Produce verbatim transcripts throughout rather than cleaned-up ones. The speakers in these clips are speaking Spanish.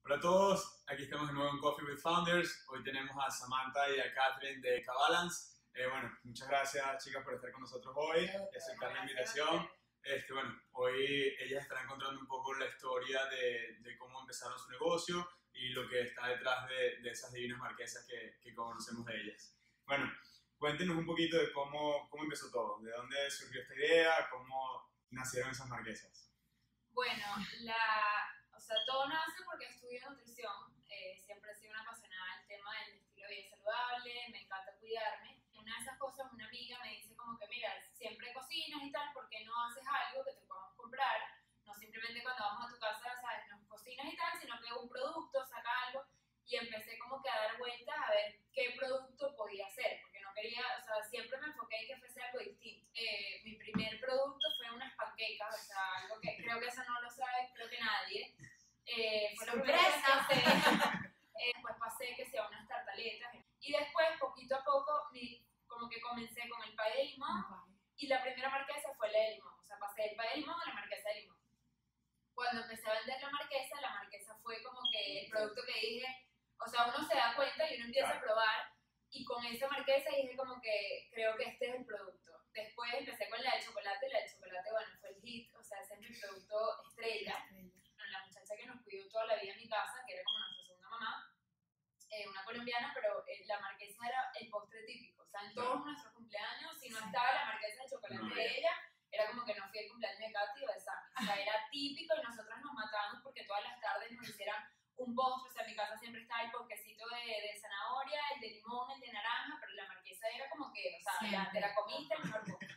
Hola a todos, aquí estamos de nuevo en Coffee with Founders. Hoy tenemos a Samantha y a Catherine de Cabalance. Eh, bueno, muchas gracias chicas por estar con nosotros hoy y aceptar la invitación. Este, bueno, hoy ellas estarán contando un poco la historia de, de cómo empezaron su negocio y lo que está detrás de, de esas divinas marquesas que, que conocemos de ellas. Bueno, cuéntenos un poquito de cómo, cómo empezó todo, de dónde surgió esta idea, cómo nacieron esas marquesas. Bueno, la, o sea, todo nace porque estudio nutrición. Eh, siempre he sido una apasionada del tema del estilo de vida saludable, me encanta cuidarme. Una de esas cosas, una amiga me dice como que, mira, siempre cocinas y tal, ¿por qué no haces algo que te podamos comprar? No simplemente cuando vamos a tu casa, ¿sabes? Nos cocinas y tal, sino que un producto, saca algo. Y empecé como que a dar vueltas a ver qué producto podía hacer, porque no quería, o sea, siempre me enfoqué en que fuese algo distinto. Eh, mi primer producto fue unas panquecas, o sea, algo que creo que eso no lo sabe, creo que nadie. Eh, fue lo primero que pasé, eh, después pasé que sea unas tartaletas, y después, poquito a poco, mi, como que comencé con el pay de limón, y la primera marquesa fue la de limón, o sea, pasé del pay de limón a la marquesa de limón. Cuando empecé a vender la marquesa, la marquesa fue como que el producto que dije, o sea, uno se da cuenta y uno empieza a probar, y con esa marquesa dije como que creo que este es el producto. Después empecé con la del chocolate, y la del chocolate, bueno, fue el hit, o sea, ese es mi producto estrella. La muchacha que nos cuidó toda la vida en mi casa, que era como nuestra segunda mamá, eh, una colombiana, pero eh, la marquesa era el postre típico. O sea, en todos nuestros cumpleaños, si no estaba la marquesa de chocolate no, de ella, era como que no fui el cumpleaños de Katy o de Sammy. O sea, era típico y nosotros nos matábamos porque todas las tardes nos hicieran un postre. O sea, en mi casa siempre estaba el ponquecito de, de zanahoria, el de limón, el de naranja, pero la marquesa era como que, o sea, la, te la comiste, el mejor postre.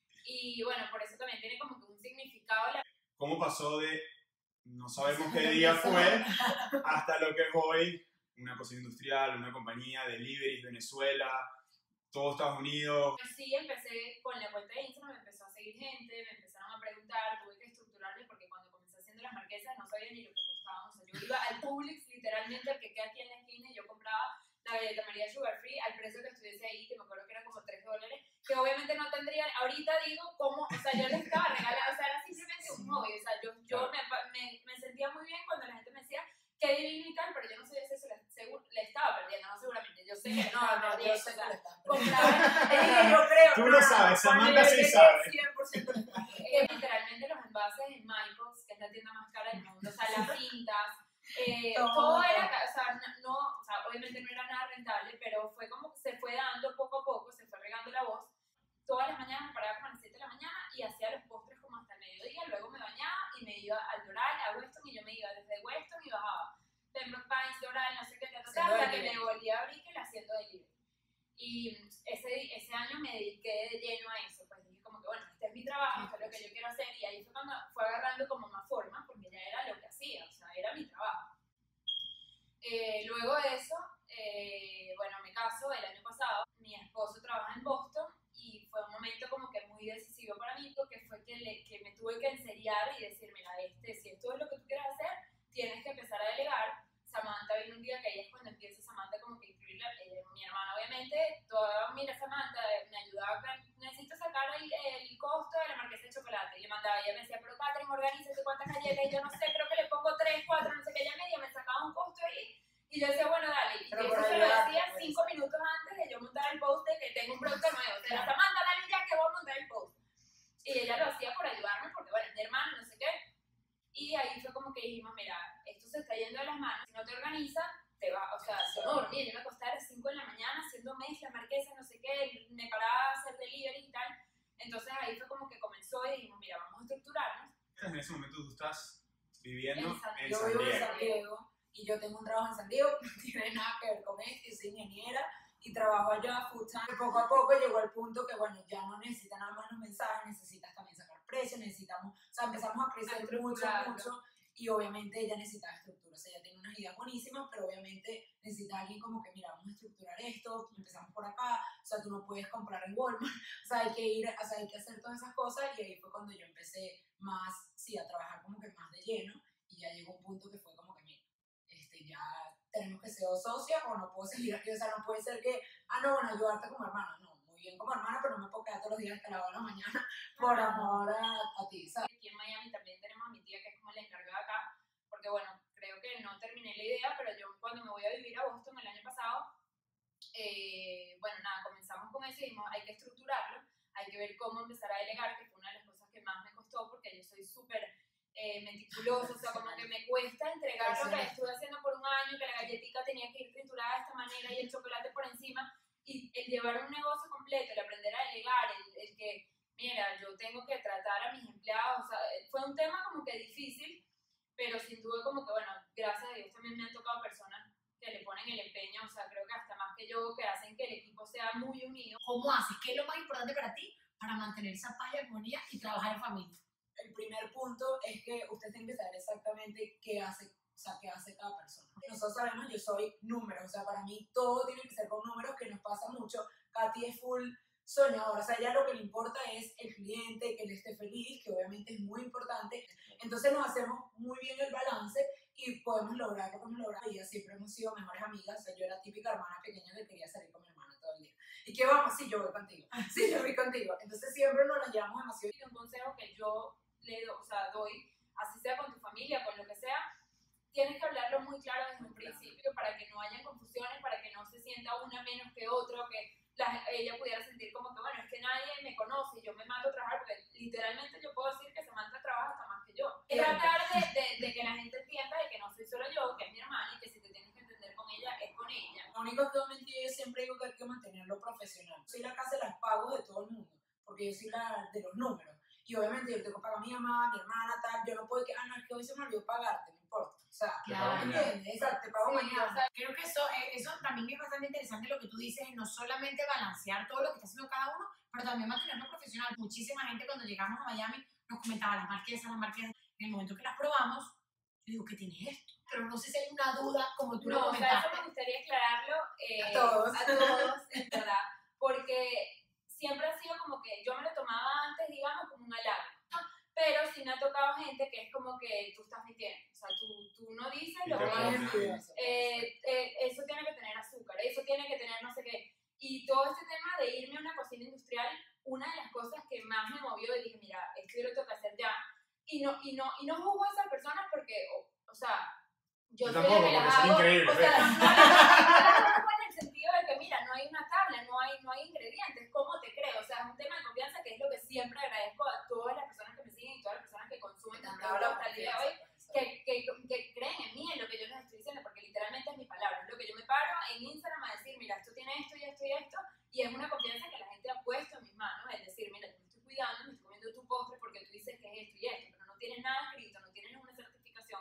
Y bueno, por eso también tiene como que un significado. La... ¿Cómo pasó de no sabemos qué día fue hasta lo que es hoy una cocina industrial, una compañía, deliveries, Venezuela, todo Estados Unidos? Pues sí, empecé con la cuenta de Instagram, me empezó a seguir gente, me empezaron a preguntar, tuve que estructurarme porque cuando comencé haciendo las marquesas no sabía ni lo que costaban. O sea, yo iba al Publix, literalmente, el que queda aquí en la esquina, y yo compraba la galleta María Sugar Free al precio que estuviese ahí, que me acuerdo que era como tres dólares, que obviamente no tendría, ahorita digo, como, o sea, yo les estaba regalando, o sea, era simplemente un hobby. O sea, yo, yo me, me, me sentía muy bien cuando la gente me decía qué divino y tal, pero yo no sabía si eso le, seguro, le estaba perdiendo, no seguramente, yo sé que no, no, no yo sé que le estaba perdiendo. Yo creo. Tú lo sabes, Samantha sí sabe. cien por ciento eh, literalmente los envases en Michaels, que es la tienda más cara del mundo, o sea, las cintas, eh, todo, todo era, o sea, no, o sea, obviamente no era nada rentable, pero fue como que se fue dando poco a poco, se fue regando la voz. Todas las mañanas me paraba como a las siete de la mañana y hacía los postres como hasta el mediodía, luego me bañaba y me iba al Doral, a Weston, y yo me iba desde Weston y bajaba Pembroke Pines, Doral, no sé qué, hasta que me volví a abrir que la haciendo delivery. Y ese, ese año me dediqué de lleno a eso, pues dije como que bueno, este es mi trabajo, esto es lo que yo quiero hacer, y ahí fue cuando fue agarrando como más forma, porque ya era lo que hacía, o sea, era mi trabajo. Eh, luego de eso, eh, bueno, me caso el año pasado, mi esposo trabaja en Boston, y fue un momento como que muy decisivo para mí, porque fue que, le, que me tuve que enseriar y decir, mira, este, si esto es lo que tú quieres hacer, tienes que empezar a delegar. Samantha vino un día que ahí es cuando empieza Samantha como que incluirla, eh, mi hermana obviamente, toda, mira Samantha, me ayudaba, necesito sacar el, el costo de la marquesa de chocolate, y le mandaba, ella me decía, pero Catherine, organízate cuántas galletas, y yo no sé, creo que le pongo tres, cuatro, no sé qué, ella media me sacaba un costo ahí, y yo decía, bueno, dale, y pero eso se lo decía pues cinco minutos antes de yo montar el post de que tengo un producto nuevo, o sea, Samantha, dale ya que voy a montar el post, y ella lo hacía por ayudarme, porque bueno, es mi hermana, no sé qué. Y ahí fue como que dijimos, mira, esto se está yendo de las manos, si no te organizas, te va, o sea, yo no dormía, yo me acostaba a las cinco de la mañana haciendo mezcla, marquesa, no sé qué, me paraba a hacer delivery y tal. Entonces ahí fue como que comenzó y dijimos, mira, vamos a estructurarnos. En ese momento tú estás viviendo en San, en yo San vivo Diego. en San Diego, y yo tengo un trabajo en San Diego que no tiene nada que ver con esto, yo soy ingeniera y trabajo allá full time. Poco a poco llegó al punto que, bueno, ya no necesitas nada más los mensajes, necesitas también sacar precios, necesitamos, o sea, empezamos a crecer mucho, mucho, y obviamente ella necesitaba estructura, o sea, ella tiene unas ideas buenísimas, pero obviamente necesita alguien como que, mira, vamos a estructurar esto, empezamos por acá, o sea, tú no puedes comprar en Walmart, o sea, hay que ir, o sea, hay que hacer todas esas cosas, y ahí fue cuando yo empecé más, sí, a trabajar como que más de lleno, y ya llegó un punto que fue como que, mira, este, ya tenemos que ser socios, o no puedo seguir aquí, o sea, no puede ser que, ah, no, bueno, ayudarte como hermana, no, muy bien como hermana, pero no me puedo quedar todos los días hasta la hora de la mañana por amor a, a ti, ¿sabes? Aquí en Miami también tenemos a mi tía, que es como la encargada acá, porque bueno, creo que no terminé la eh, bueno, nada, comenzamos con eso y dijimos, hay que estructurarlo, hay que ver cómo empezar a delegar, que fue una de las cosas que más me costó, porque yo soy súper eh, meticulosa, o sea, como que me cuesta entregar lo que estuve haciendo por un año, que la galletita tenía que ir triturada de esta manera y el chocolate por encima, y el llevar un negocio completo, el aprender a delegar, el, el que, mira, yo tengo que tratar a mis empleados, o sea, fue un tema como que difícil, pero sin duda como que, bueno, gracias a Dios también me han tocado personas que le ponen el empeño, o sea, creo que hasta más que yo, que hacen que el equipo sea muy unido. ¿Cómo haces? ¿Qué es lo más importante para ti para mantener esa paz y armonía y trabajar en familia? El primer punto es que usted tiene que saber exactamente qué hace, o sea, qué hace cada persona. Nosotros sabemos, yo soy números, o sea, para mí todo tiene que ser con números, que nos pasa mucho. Katy es full soñadora, o sea, ella lo que le importa es el cliente, que él esté feliz, que obviamente es muy importante. Entonces nos hacemos muy bien el balance y podemos lograr lo que hemos logrado. Y siempre hemos sido mejores amigas, o sea, yo era típica hermana pequeña que quería salir con mi hermana todo el día. ¿Y qué vamos? Sí, yo voy contigo. Sí, yo voy contigo. Entonces siempre nos las llevamos demasiado. Y un consejo que yo le do, o sea, doy, así sea con tu familia, con lo que sea, tienes que hablarlo muy claro desde un principio para que no haya confusiones, para que no se sienta una menos que otro, que la, ella pudiera sentir como que, bueno, es que nadie me conoce, yo me mato a trabajar, porque literalmente yo puedo decir que Samantha trabaja hasta más que yo. Es tratar de, de, de que la gente entienda de que no soy solo yo, que es mi hermana, y que si te tienes que entender con ella, es con ella. Lo único que obviamente yo siempre digo que hay que mantenerlo profesional. Soy la que hace las pagos de todo el mundo, porque yo soy la de los números. Y obviamente yo tengo que pagar a mi mamá, a mi hermana, tal. Yo no puedo que, ah, no, es que hoy se me olvidó pagarte, no importa. O sea, Claro. ¿entiendes? Exacto, te pago Sí, mañana. o sea, Creo que eso, eh, eso también es bastante interesante lo que tú dices, no solamente balancear todo lo que está haciendo cada uno, pero también mantenerlo profesional. Muchísima gente cuando llegamos a Miami nos comentaba las marquesas, las marquesas. En el momento que las probamos, yo digo, ¿qué tiene esto? Pero no sé si hay una duda como tú lo no, o sea, comentaste. eso me gustaría aclararlo eh, A todos. a todos, en verdad, porque siempre ha sido como que yo me lo tomaba antes, digamos, como un halago. Pero sí me ha tocado gente que es como que tú estás mintiendo. O sea, tú, tú no dices lo que es. Eh, eh, eso tiene que tener azúcar, eso tiene que tener no sé qué. Y todo este tema de irme a una cocina industrial, una de las cosas que más me movió, y dije, mira, esto yo lo tengo que hacer ya. Y no, y no, y no juzgo a esas personas porque, o, o sea, yo, Yo soy tampoco, la que porque las son hago. increíbles. O sea, no, no, no, no, no, en el sentido de que, mira, no hay una tabla, no hay, no hay ingredientes, ¿cómo te creo? O sea, es un tema de confianza que es lo que siempre agradezco a todas las personas que me siguen y todas las personas que consumen mi producto hasta el día de hoy, que, que, que creen en mí, en lo que yo les estoy diciendo, porque literalmente es mi palabra, es lo que yo me paro en Instagram a decir, mira, esto tiene esto y esto y esto, y es una confianza que la gente ha puesto en mis manos, es decir, mira, yo me estoy cuidando, me estoy comiendo tu postre porque tú dices que es esto y esto, pero no tienes nada escrito, no tienes ninguna certificación.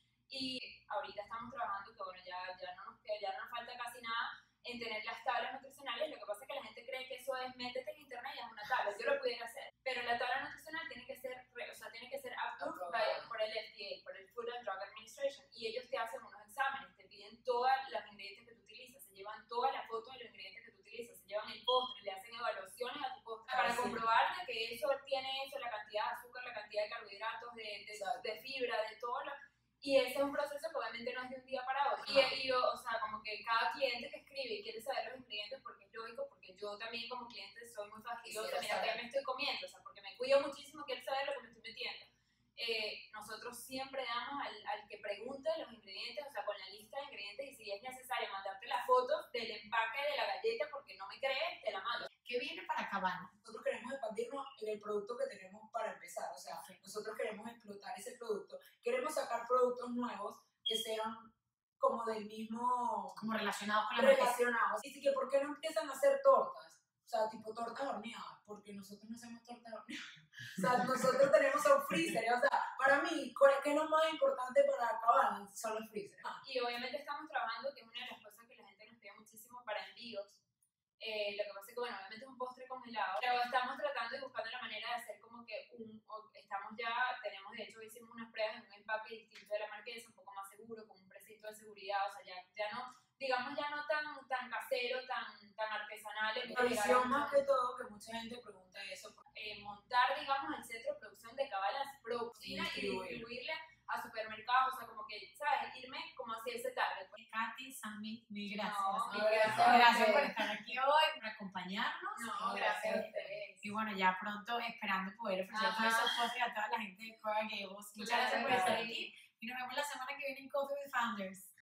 Y ahorita estamos trabajando, que bueno, ya, ya, no nos, ya no nos falta casi nada en tener las tablas nutricionales. Lo que pasa es que la gente cree que eso es métete en internet y haz una tabla. Yo lo pudiera hacer, pero la tabla nutricional tiene que ser, o sea, tiene que ser approved by, por el F D A, por el Food and Drug Administration, y ellos te hacen unos exámenes, te piden todos los ingredientes que tú utilizas, se llevan toda la foto de los ingredientes que tú utilizas, se llevan el postre, le hacen evaluaciones a tu postre para comprobar de que eso tiene eso, la cantidad de azúcar, la cantidad de carbohidratos, de, de, de fibra, de todo lo. Y ese es un proceso que obviamente no es de un día para otro. Y, y yo, o sea, como que cada cliente que escribe y quiere saber los ingredientes, porque es lógico, porque yo también como cliente soy muy fastidiosa, mira, ¿qué me estoy comiendo? O sea, porque me cuido muchísimo, quiero saber lo que me estoy metiendo. Eh, nosotros siempre damos al, al que pregunte los ingredientes, o sea, con la lista de ingredientes, y si es necesario mandarte las fotos del empaque de la galleta, porque no me crees, te la mando. ¿Qué viene para Cabana? Nosotros queremos expandirnos en el producto que tenemos para empezar, o sea, nosotros queremos explotar ese producto, queremos sacar productos nuevos que sean como del mismo, Como relacionados con la marca. relacionados. Y sí que, ¿por qué no empiezan a hacer tortas? O sea, tipo tortas horneadas, porque nosotros no hacemos tortas horneadas. O sea, nosotros tenemos un freezer, o sea, para mí, ¿qué es lo más importante para Cabana? Son los freezers. Y obviamente estamos trabajando, que es una de las cosas que la gente nos pide muchísimo, para envíos. Eh, lo que pasa es que, bueno, obviamente es un postre congelado, pero estamos tratando y buscando la manera de hacer como que un, estamos ya, tenemos, de hecho, hicimos unas pruebas en un empaque distinto de la marquesa, un poco más seguro, con un precinto de seguridad, o sea, ya, ya no, digamos, ya no tan, tan casero, tan, tan artesanal. La visión más que todo, que mucha gente pregunta eso. Eh, montar, digamos, el centro de producción de Cabalas Pro Cocina y distribuirle a supermercados, o sea, como que, ¿sabes? Irme como hacia ese target. Katy, Sammy, mil gracias. No, mil gracias. gracias. Gracias por estar aquí hoy, por acompañarnos. No, gracias a ustedes. Y bueno, ya pronto esperando poder ofrecer Ajá. todos esos postres a toda la gente de Coral Gables. Muchas gracias por estar aquí y nos vemos la semana que viene en Coffee with Founders.